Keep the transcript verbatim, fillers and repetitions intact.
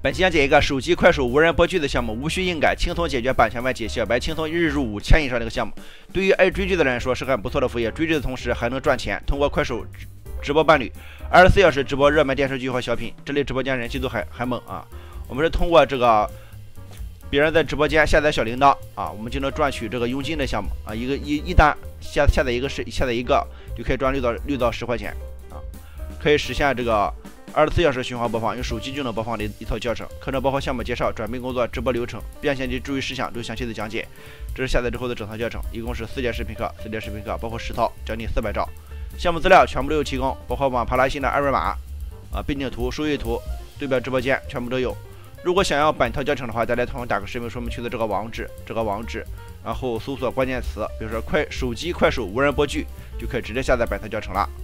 本期讲解一个手机快手无人播剧的项目，无需硬改，轻松解决版权问题，小白轻松日入五千以上的一个项目。对于爱追剧的人来说是很不错的副业，追剧的同时还能赚钱。通过快手直播伴侣，二十四小时直播热门电视剧和小品，这类直播间人气都很很猛啊。我们是通过这个别人在直播间下载小铃铛啊，我们就能赚取这个佣金的项目啊，一个一一单下下载一个是下载一个就可以赚六到六到十块钱啊，可以实现这个二十四小时循环播放，用手机就能播放的一套教程。课程包括项目介绍、转变工作、直播流程、变现及注意事项都详细的讲解。这是下载之后的整套教程，一共是四节视频课，四节视频课包括十套，将近四百兆。项目资料全部都有提供，包括网爬拉新的二维码啊、背景图、收益图、对标直播间全部都有。如果想要本套教程的话，大家同打个视频说明区的这个网址，这个网址，然后搜索关键词，比如说快手机快手无人播剧，就可以直接下载本套教程了。